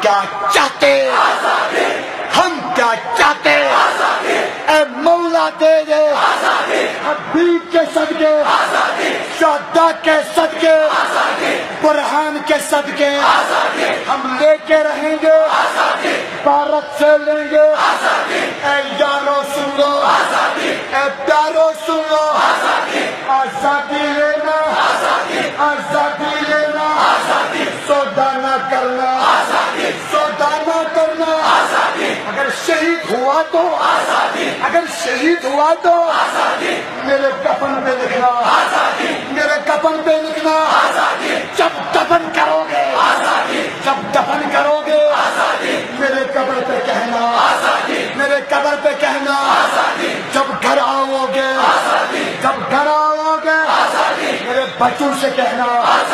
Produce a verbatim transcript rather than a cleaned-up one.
क्या चाहते, हम क्या चाहते, ए मौला दे दे हबीब के सदके, शहदा के सदके, बुरहान के सदके हम लेके रहेंगे, भारत से लेंगे। ए यारो सुन लो, ए प्यारो सुन लो, आजादी लेना, आजादी लेना, सौदा न करना, सौदा न करना। अगर शहीद हुआ तो, अगर शहीद हुआ तो मेरे कफन पे लिखना, मेरे कफन पे लिखना। जब दफन करोगे, जब दफन करोगे मेरे कब्र पे कहना, मेरे कब्र पे कहना। जब घर आओगे, जब घर आओगे मेरे बच्चों से कहना